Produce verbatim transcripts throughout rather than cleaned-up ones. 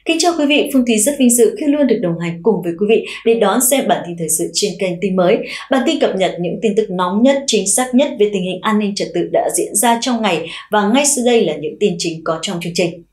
Kính chào quý vị, Phương Thúy rất vinh dự khi luôn được đồng hành cùng với quý vị để đón xem bản tin thời sự trên kênh Tin Mới. Bản tin cập nhật những tin tức nóng nhất, chính xác nhất về tình hình an ninh trật tự đã diễn ra trong ngày, và ngay sau đây là những tin chính có trong chương trình.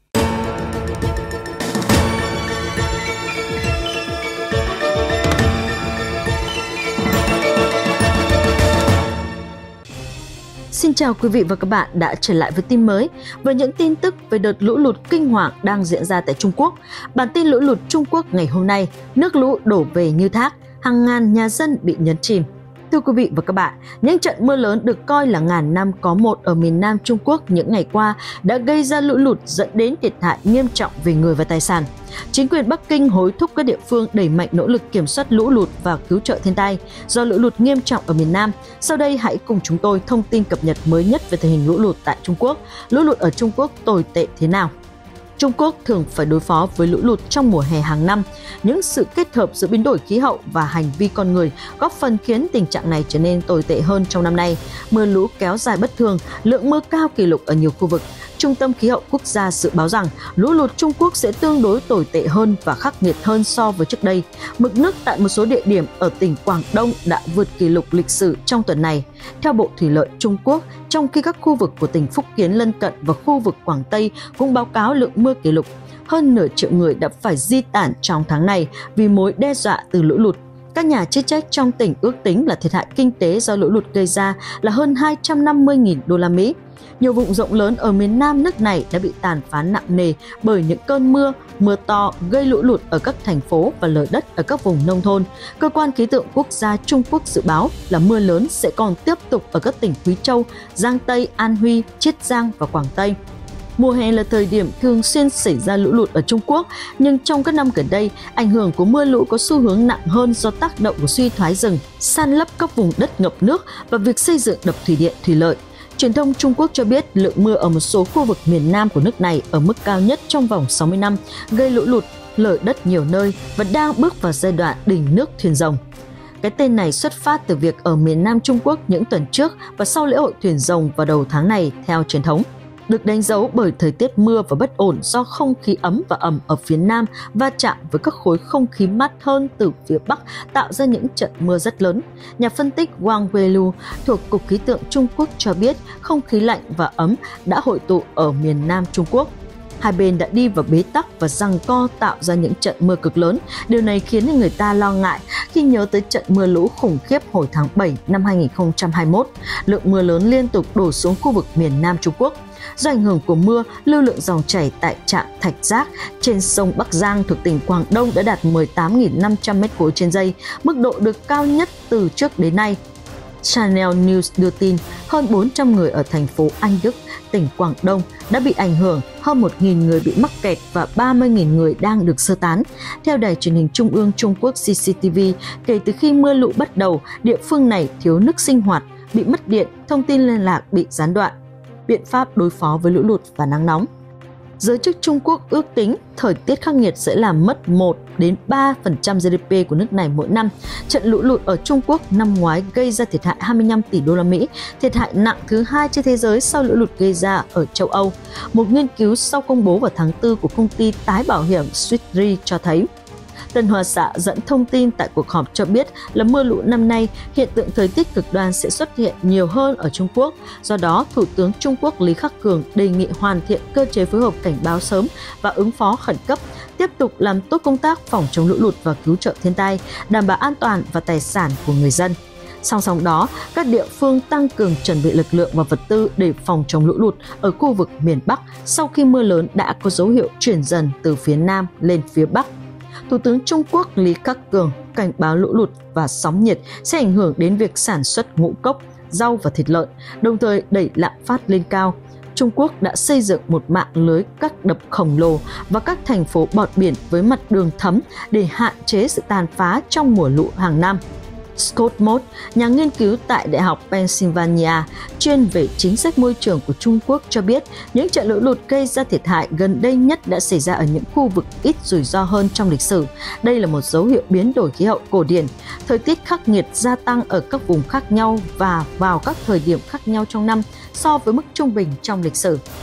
Xin chào quý vị và các bạn đã trở lại với Tin Mới. Với những tin tức về đợt lũ lụt kinh hoàng đang diễn ra tại Trung Quốc. Bản tin lũ lụt Trung Quốc ngày hôm nay, nước lũ đổ về như thác, hàng ngàn nhà dân bị nhấn chìm. Thưa quý vị và các bạn, những trận mưa lớn được coi là ngàn năm có một ở miền Nam Trung Quốc những ngày qua đã gây ra lũ lụt dẫn đến thiệt hại nghiêm trọng về người và tài sản. Chính quyền Bắc Kinh hối thúc các địa phương đẩy mạnh nỗ lực kiểm soát lũ lụt và cứu trợ thiên tai do lũ lụt nghiêm trọng ở miền Nam. Sau đây hãy cùng chúng tôi thông tin cập nhật mới nhất về tình hình lũ lụt tại Trung Quốc. Lũ lụt ở Trung Quốc tồi tệ thế nào? Trung Quốc thường phải đối phó với lũ lụt trong mùa hè hàng năm. Những sự kết hợp giữa biến đổi khí hậu và hành vi con người góp phần khiến tình trạng này trở nên tồi tệ hơn trong năm nay. Mưa lũ kéo dài bất thường, lượng mưa cao kỷ lục ở nhiều khu vực. Trung tâm Khí hậu Quốc gia dự báo rằng lũ lụt Trung Quốc sẽ tương đối tồi tệ hơn và khắc nghiệt hơn so với trước đây. Mực nước tại một số địa điểm ở tỉnh Quảng Đông đã vượt kỷ lục lịch sử trong tuần này. Theo Bộ Thủy lợi Trung Quốc, trong khi các khu vực của tỉnh Phúc Kiến lân cận và khu vực Quảng Tây cũng báo cáo lượng mưa kỷ lục, hơn nửa triệu người đã phải di tản trong tháng này vì mối đe dọa từ lũ lụt. Các nhà chức trách trong tỉnh ước tính là thiệt hại kinh tế do lũ lụt gây ra là hơn hai trăm năm mươi nghìn đô la Mỹ. Nhiều vùng rộng lớn ở miền Nam nước này đã bị tàn phá nặng nề bởi những cơn mưa, mưa to gây lũ lụt ở các thành phố và lở đất ở các vùng nông thôn. Cơ quan khí tượng quốc gia Trung Quốc dự báo là mưa lớn sẽ còn tiếp tục ở các tỉnh Quý Châu, Giang Tây, An Huy, Chiết Giang và Quảng Tây. Mùa hè là thời điểm thường xuyên xảy ra lũ lụt ở Trung Quốc, nhưng trong các năm gần đây, ảnh hưởng của mưa lũ có xu hướng nặng hơn do tác động của suy thoái rừng, san lấp các vùng đất ngập nước và việc xây dựng đập thủy điện, thủy lợi. Truyền thông Trung Quốc cho biết lượng mưa ở một số khu vực miền Nam của nước này ở mức cao nhất trong vòng sáu mươi năm, gây lũ lụt, lở đất nhiều nơi và đang bước vào giai đoạn đỉnh nước thuyền rồng. Cái tên này xuất phát từ việc ở miền Nam Trung Quốc những tuần trước và sau lễ hội thuyền rồng vào đầu tháng này theo truyền thống, được đánh dấu bởi thời tiết mưa và bất ổn do không khí ấm và ẩm ở phía Nam va chạm với các khối không khí mát hơn từ phía Bắc tạo ra những trận mưa rất lớn. Nhà phân tích Wang Weilu thuộc Cục Khí tượng Trung Quốc cho biết không khí lạnh và ấm đã hội tụ ở miền Nam Trung Quốc. Hai bên đã đi vào bế tắc và giằng co tạo ra những trận mưa cực lớn. Điều này khiến người ta lo ngại khi nhớ tới trận mưa lũ khủng khiếp hồi tháng bảy năm hai nghìn không trăm hai mươi mốt. Lượng mưa lớn liên tục đổ xuống khu vực miền Nam Trung Quốc. Do ảnh hưởng của mưa, lưu lượng dòng chảy tại trạm Thạch Giác trên sông Bắc Giang thuộc tỉnh Quảng Đông đã đạt mười tám nghìn năm trăm mét khối trên giây, mức độ được cao nhất từ trước đến nay. Channel News đưa tin hơn bốn trăm người ở thành phố Anh Đức, tỉnh Quảng Đông đã bị ảnh hưởng, hơn một nghìn người bị mắc kẹt và ba mươi nghìn người đang được sơ tán. Theo Đài truyền hình Trung ương Trung Quốc xê xê tê vê, kể từ khi mưa lũ bắt đầu, địa phương này thiếu nước sinh hoạt, bị mất điện, thông tin liên lạc bị gián đoạn. Biện pháp đối phó với lũ lụt và nắng nóng. Giới chức Trung Quốc ước tính thời tiết khắc nghiệt sẽ làm mất một đến ba phần trăm giê đê pê của nước này mỗi năm. Trận lũ lụt ở Trung Quốc năm ngoái gây ra thiệt hại hai mươi lăm tỷ đô la Mỹ, thiệt hại nặng thứ hai trên thế giới sau lũ lụt gây ra ở châu Âu. Một nghiên cứu sau công bố vào tháng tư của công ty tái bảo hiểm Swiss Re cho thấy. Tân Hoa Xã dẫn thông tin tại cuộc họp cho biết là mưa lũ năm nay, hiện tượng thời tiết cực đoan sẽ xuất hiện nhiều hơn ở Trung Quốc. Do đó, Thủ tướng Trung Quốc Lý Khắc Cường đề nghị hoàn thiện cơ chế phối hợp cảnh báo sớm và ứng phó khẩn cấp, tiếp tục làm tốt công tác phòng chống lũ lụt và cứu trợ thiên tai, đảm bảo an toàn và tài sản của người dân. Song song đó, các địa phương tăng cường chuẩn bị lực lượng và vật tư để phòng chống lũ lụt ở khu vực miền Bắc sau khi mưa lớn đã có dấu hiệu chuyển dần từ phía Nam lên phía Bắc. Thủ tướng Trung Quốc Lý Khắc Cường cảnh báo lũ lụt và sóng nhiệt sẽ ảnh hưởng đến việc sản xuất ngũ cốc, rau và thịt lợn, đồng thời đẩy lạm phát lên cao. Trung Quốc đã xây dựng một mạng lưới các đập khổng lồ và các thành phố bọt biển với mặt đường thấm để hạn chế sự tàn phá trong mùa lũ hàng năm. Scott Mott, nhà nghiên cứu tại Đại học Pennsylvania, chuyên về chính sách môi trường của Trung Quốc cho biết những trận lũ lụt gây ra thiệt hại gần đây nhất đã xảy ra ở những khu vực ít rủi ro hơn trong lịch sử. Đây là một dấu hiệu biến đổi khí hậu cổ điển. Thời tiết khắc nghiệt gia tăng ở các vùng khác nhau và vào các thời điểm khác nhau trong năm so với mức trung bình trong lịch sử.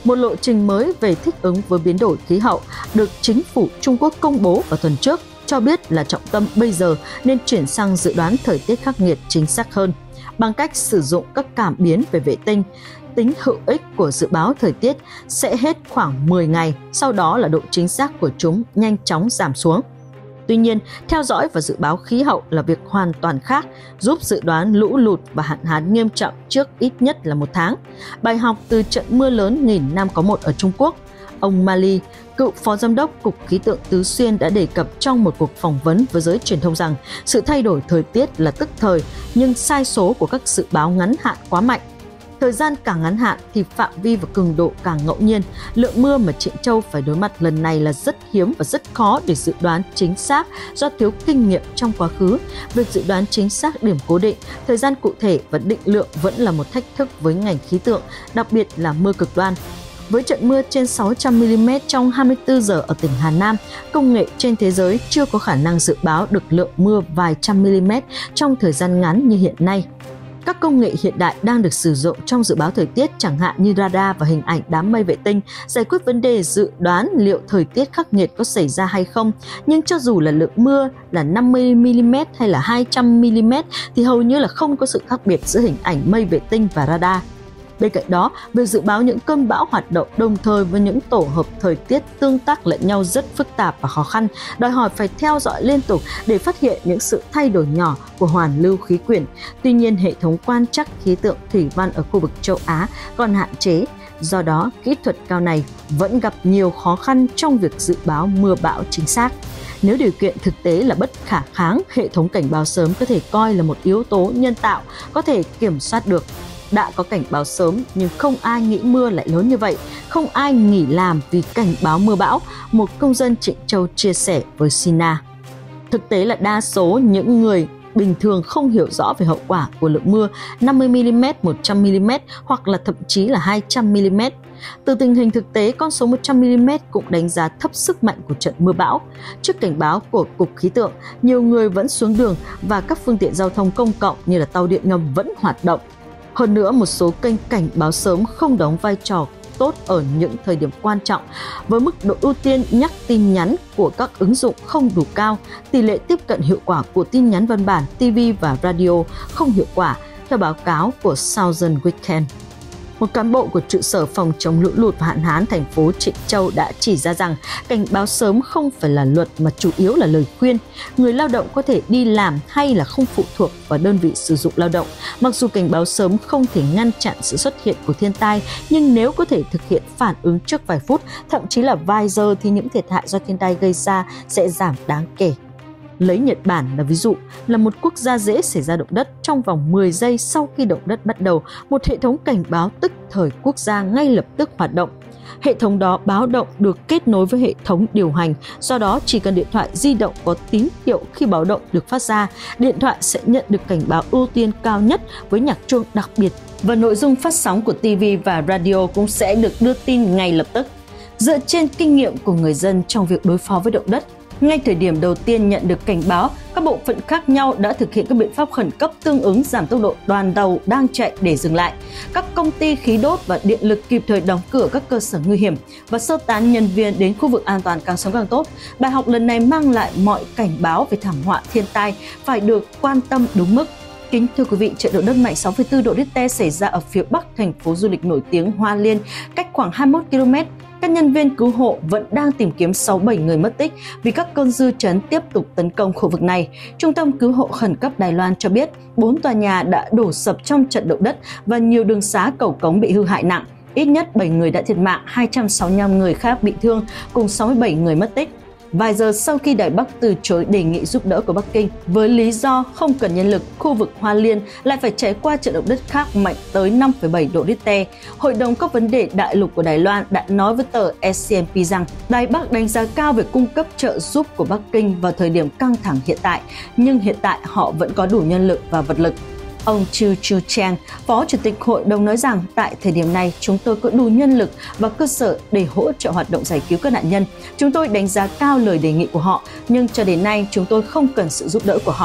Một lộ trình mới về thích ứng với biến đổi khí hậu được chính phủ Trung Quốc công bố vào tuần trước cho biết là trọng tâm bây giờ nên chuyển sang dự đoán thời tiết khắc nghiệt chính xác hơn bằng cách sử dụng các cảm biến về vệ tinh. Tính hữu ích của dự báo thời tiết sẽ hết khoảng mười ngày, sau đó là độ chính xác của chúng nhanh chóng giảm xuống. Tuy nhiên, theo dõi và dự báo khí hậu là việc hoàn toàn khác, giúp dự đoán lũ lụt và hạn hán nghiêm trọng trước ít nhất là một tháng. Bài học từ trận mưa lớn nghìn năm có một ở Trung Quốc. Ông Mali, cựu phó giám đốc Cục Khí tượng Tứ Xuyên đã đề cập trong một cuộc phỏng vấn với giới truyền thông rằng sự thay đổi thời tiết là tức thời, nhưng sai số của các dự báo ngắn hạn quá mạnh. Thời gian càng ngắn hạn thì phạm vi và cường độ càng ngẫu nhiên. Lượng mưa mà Trịnh Châu phải đối mặt lần này là rất hiếm và rất khó để dự đoán chính xác do thiếu kinh nghiệm trong quá khứ. Việc dự đoán chính xác điểm cố định, thời gian cụ thể và định lượng vẫn là một thách thức với ngành khí tượng, đặc biệt là mưa cực đoan. Với trận mưa trên sáu trăm mi li mét trong hai mươi tư giờ ở tỉnh Hà Nam, công nghệ trên thế giới chưa có khả năng dự báo được lượng mưa vài trăm mi li mét trong thời gian ngắn như hiện nay. Các công nghệ hiện đại đang được sử dụng trong dự báo thời tiết chẳng hạn như radar và hình ảnh đám mây vệ tinh giải quyết vấn đề dự đoán liệu thời tiết khắc nghiệt có xảy ra hay không. Nhưng cho dù là lượng mưa là năm mươi mi li mét hay là hai trăm mi li mét thì hầu như là không có sự khác biệt giữa hình ảnh mây vệ tinh và radar. Bên cạnh đó, việc dự báo những cơn bão hoạt động đồng thời với những tổ hợp thời tiết tương tác lẫn nhau rất phức tạp và khó khăn, đòi hỏi phải theo dõi liên tục để phát hiện những sự thay đổi nhỏ của hoàn lưu khí quyển. Tuy nhiên, hệ thống quan trắc khí tượng thủy văn ở khu vực châu Á còn hạn chế, do đó kỹ thuật cao này vẫn gặp nhiều khó khăn trong việc dự báo mưa bão chính xác. Nếu điều kiện thực tế là bất khả kháng, hệ thống cảnh báo sớm có thể coi là một yếu tố nhân tạo có thể kiểm soát được. Đã có cảnh báo sớm nhưng không ai nghĩ mưa lại lớn như vậy, không ai nghỉ làm vì cảnh báo mưa bão, một công dân Trịnh Châu chia sẻ với Sina. Thực tế là đa số những người bình thường không hiểu rõ về hậu quả của lượng mưa năm mươi mi li mét, một trăm mi li mét hoặc là thậm chí là hai trăm mi li mét. Từ tình hình thực tế, con số một trăm mi li mét cũng đánh giá thấp sức mạnh của trận mưa bão. Trước cảnh báo của Cục Khí tượng, nhiều người vẫn xuống đường và các phương tiện giao thông công cộng như là tàu điện ngầm vẫn hoạt động. Hơn nữa, một số kênh cảnh báo sớm không đóng vai trò tốt ở những thời điểm quan trọng, với mức độ ưu tiên nhắc tin nhắn của các ứng dụng không đủ cao, tỷ lệ tiếp cận hiệu quả của tin nhắn văn bản, ti vi và radio không hiệu quả, theo báo cáo của Southern Weekend. Một cán bộ của trụ sở phòng chống lũ lụt và hạn hán thành phố Trịnh Châu đã chỉ ra rằng cảnh báo sớm không phải là luật mà chủ yếu là lời khuyên. Người lao động có thể đi làm hay là không phụ thuộc vào đơn vị sử dụng lao động. Mặc dù cảnh báo sớm không thể ngăn chặn sự xuất hiện của thiên tai, nhưng nếu có thể thực hiện phản ứng trước vài phút, thậm chí là vài giờ thì những thiệt hại do thiên tai gây ra sẽ giảm đáng kể. Lấy Nhật Bản là ví dụ, là một quốc gia dễ xảy ra động đất, trong vòng mười giây sau khi động đất bắt đầu, một hệ thống cảnh báo tức thời quốc gia ngay lập tức hoạt động. Hệ thống đó báo động được kết nối với hệ thống điều hành, do đó chỉ cần điện thoại di động có tín hiệu khi báo động được phát ra, điện thoại sẽ nhận được cảnh báo ưu tiên cao nhất với nhạc chuông đặc biệt và nội dung phát sóng của ti vi và radio cũng sẽ được đưa tin ngay lập tức. Dựa trên kinh nghiệm của người dân trong việc đối phó với động đất, ngay thời điểm đầu tiên nhận được cảnh báo, các bộ phận khác nhau đã thực hiện các biện pháp khẩn cấp tương ứng giảm tốc độ đoàn tàu đang chạy để dừng lại. Các công ty khí đốt và điện lực kịp thời đóng cửa các cơ sở nguy hiểm và sơ tán nhân viên đến khu vực an toàn càng sớm càng tốt. Bài học lần này mang lại mọi cảnh báo về thảm họa thiên tai phải được quan tâm đúng mức. Kính thưa quý vị, trận động đất mạnh sáu phẩy bốn độ Richter xảy ra ở phía bắc thành phố du lịch nổi tiếng Hoa Liên, cách khoảng hai mươi mốt ki lô mét. Các nhân viên cứu hộ vẫn đang tìm kiếm sáu bảy người mất tích vì các cơn dư chấn tiếp tục tấn công khu vực này. Trung tâm Cứu hộ Khẩn cấp Đài Loan cho biết bốn tòa nhà đã đổ sập trong trận động đất và nhiều đường xá cầu cống bị hư hại nặng. Ít nhất bảy người đã thiệt mạng, hai trăm sáu mươi lăm người khác bị thương, cùng sáu mươi bảy người mất tích. Vài giờ sau khi Đài Bắc từ chối đề nghị giúp đỡ của Bắc Kinh với lý do không cần nhân lực, khu vực Hoa Liên lại phải trải qua trận động đất khác mạnh tới năm phẩy bảy độ Richter. Hội đồng các vấn đề đại lục của Đài Loan đã nói với tờ S C M P rằng Đài Bắc đánh giá cao việc cung cấp trợ giúp của Bắc Kinh vào thời điểm căng thẳng hiện tại, nhưng hiện tại họ vẫn có đủ nhân lực và vật lực. Ông Chu Chu Chang, Phó Chủ tịch Hội đồng nói rằng tại thời điểm này chúng tôi có đủ nhân lực và cơ sở để hỗ trợ hoạt động giải cứu các nạn nhân. Chúng tôi đánh giá cao lời đề nghị của họ, nhưng cho đến nay chúng tôi không cần sự giúp đỡ của họ.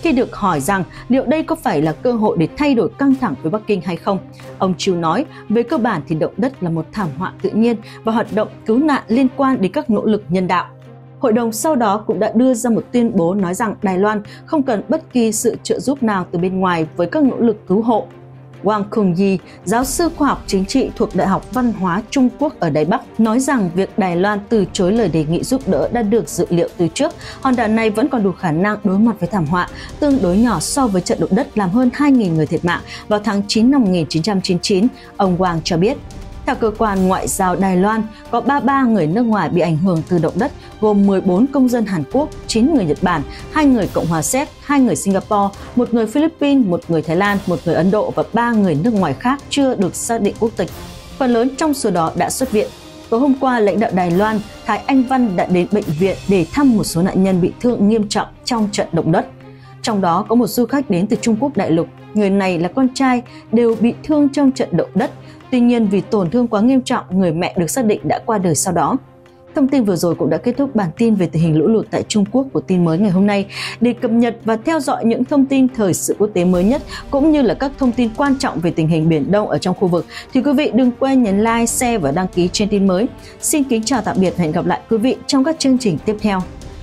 Khi được hỏi rằng liệu đây có phải là cơ hội để thay đổi căng thẳng với Bắc Kinh hay không, ông Chiu nói về cơ bản thì động đất là một thảm họa tự nhiên và hoạt động cứu nạn liên quan đến các nỗ lực nhân đạo. Hội đồng sau đó cũng đã đưa ra một tuyên bố nói rằng Đài Loan không cần bất kỳ sự trợ giúp nào từ bên ngoài với các nỗ lực cứu hộ. Wang Kongyi, giáo sư khoa học chính trị thuộc Đại học Văn hóa Trung Quốc ở Đài Bắc, nói rằng việc Đài Loan từ chối lời đề nghị giúp đỡ đã được dự liệu từ trước. Hòn đảo này vẫn còn đủ khả năng đối mặt với thảm họa tương đối nhỏ so với trận động đất làm hơn hai nghìn người thiệt mạng vào tháng chín năm một nghìn chín trăm chín mươi chín, ông Wang cho biết. Theo cơ quan ngoại giao Đài Loan, có ba mươi ba người nước ngoài bị ảnh hưởng từ động đất, gồm mười bốn công dân Hàn Quốc, chín người Nhật Bản, hai người Cộng hòa Séc, hai người Singapore, một người Philippines, một người Thái Lan, một người Ấn Độ và ba người nước ngoài khác chưa được xác định quốc tịch. Phần lớn trong số đó đã xuất viện. Tối hôm qua, lãnh đạo Đài Loan, Thái Anh Văn đã đến bệnh viện để thăm một số nạn nhân bị thương nghiêm trọng trong trận động đất. Trong đó có một du khách đến từ Trung Quốc đại lục. Người này là con trai, đều bị thương trong trận động đất. Tuy nhiên, vì tổn thương quá nghiêm trọng, người mẹ được xác định đã qua đời sau đó. Thông tin vừa rồi cũng đã kết thúc bản tin về tình hình lũ lụt tại Trung Quốc của Tin Mới ngày hôm nay. Để cập nhật và theo dõi những thông tin thời sự quốc tế mới nhất cũng như là các thông tin quan trọng về tình hình Biển Đông ở trong khu vực thì quý vị đừng quên nhấn like, share và đăng ký trên Tin Mới. Xin kính chào tạm biệt và hẹn gặp lại quý vị trong các chương trình tiếp theo.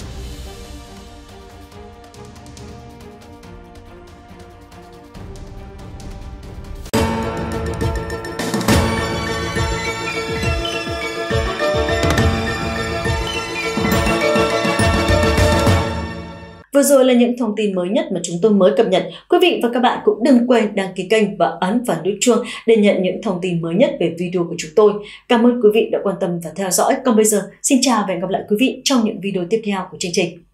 Vừa rồi là những thông tin mới nhất mà chúng tôi mới cập nhật. Quý vị và các bạn cũng đừng quên đăng ký kênh và ấn vào nút chuông để nhận những thông tin mới nhất về video của chúng tôi. Cảm ơn quý vị đã quan tâm và theo dõi. Còn bây giờ, xin chào và hẹn gặp lại quý vị trong những video tiếp theo của chương trình.